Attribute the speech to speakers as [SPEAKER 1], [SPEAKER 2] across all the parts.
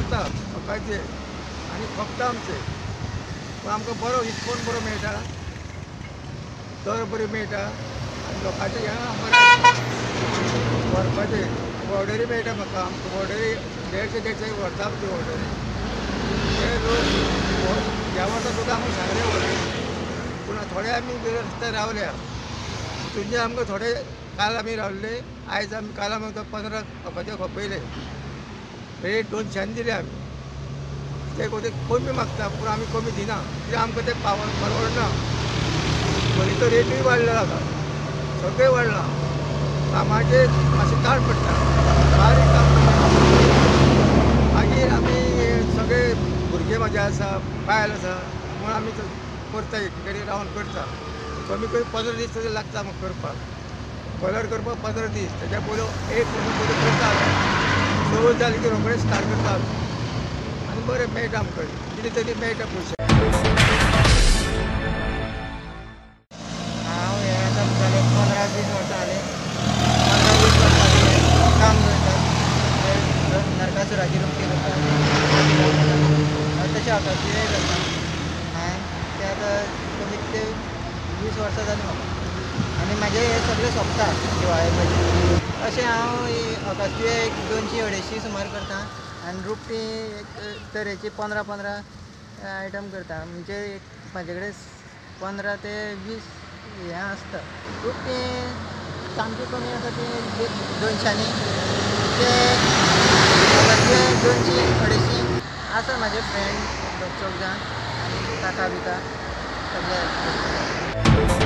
[SPEAKER 1] करता लोकांचे आनी खपता आमचे पूण आमकां बरो डिस्कावंट बरो मेळटा दर बरी मेळटा आनी लोकांचे हांगा बरें व्हरपाचे ऑर्डरी मेळटा म्हाका आमकां ऑर्डरी 150 व्हरता आमची ऑर्डरी ते लोक ह्या वर्सा सुद्दां आमकां सांगले व्हरता पूण थोडे आमी रस्त्यार रावल्या तुमचे आमकां थोडे काल आमी रावल्ले आयज आमी काल आमकां 15 लोकांचे खपयले रेट 200 दिले आमी ते कमी मागता पूण आमी कमी दिना कित्याक आमकां ते परवडना पयलीं तो रेटूय वाडला आतां सगळें वाडला कामाचे मातशें ताण पडटा बारीक काम मागीर आमी सगळे भुरगे म्हाजे आसा बायल आसा म्हूण आमी करता एक कडेन रावन करता कमी कमी 15 दीस तरी लागता म्हाका करपाक कलर करपाक 15 दीस तेच्या पयलीं एक म्हयनो पयलीं करता सवय जाली की रोखडें स्टार्ट करता आनी बरें मेळटा आमकां कितें तरी मेळटा पयशे
[SPEAKER 2] हांव हे आतां जाले 15-20 वर्सां जाले 15-20 वर्सां जाले काम करता नरकासुराची रोखडी करता तशें आकाशूय करता ते आतां कमीत ते 20 वर्सां जालीं म्हाका आनी म्हाजें हें सगळें सोंपता दिवाळे पयलीं अशें हांव आकाशूय एक 200-250 सुमार करता आनी रुपटी एक तरेची 15-15 आयटम करता म्हणजे म्हाजे कडेन 15 ते 20 हें आसता रुपटी सामकी कमी आसा ती 200 ते आकाशूय 200-250 आसा म्हाजे फ्रेंड 2 जाण आनी काका बिका सगळे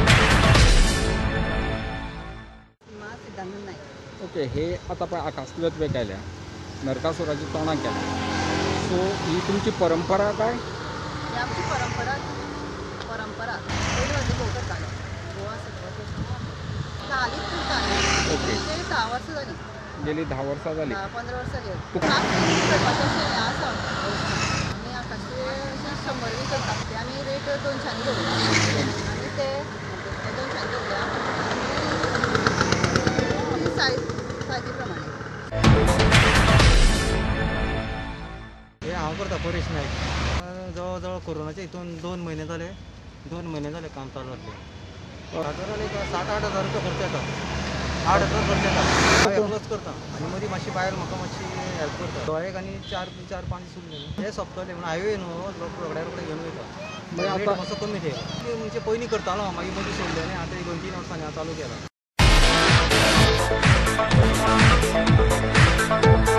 [SPEAKER 3] ओके हे आता पळय आकाशदिवे तुवें केल्या नरकासुराची तोंडां केल्या सो ही तुमची परंपरा काय
[SPEAKER 4] ही आमची परंपरा पयलीं म्हाजे भोव करतालो गोवा हालींच करता
[SPEAKER 3] ओके
[SPEAKER 4] 10 वर्सां जालीं
[SPEAKER 3] गेली 10 वर्सां जालीं
[SPEAKER 4] 15 वर्सां जालीं करपाचें अशें हें आसा आनी आकाशूय अशें 100 बी करता ते आमी रेट 200 दवरला आनी ते 200 दवरल्या सायजी प्रमाणे
[SPEAKER 2] हे हांव करता परेश नायक जवळ जवळ कोरोनाच्या हितून 2 म्हयने जाले काम चालू आसलें सादारण एक 7-8 हजार रुपया खर्च येता 8 हजार खर्च येता हांव एकलोच करता आनी मदीं मातशी बायल म्हाका मातशी हेल्प करता दोळ्याक आनी 4-5 दीस उरले हे सोंपतले म्हूण हांवें न्हू रोखडे घेवन वयता रेट मातसो कमी थंय म्हणजे पयलीं करतालो हांव मागीर मदीं सोडलें आनी आतां 2-3 वर्सांनी हांव चालू केलां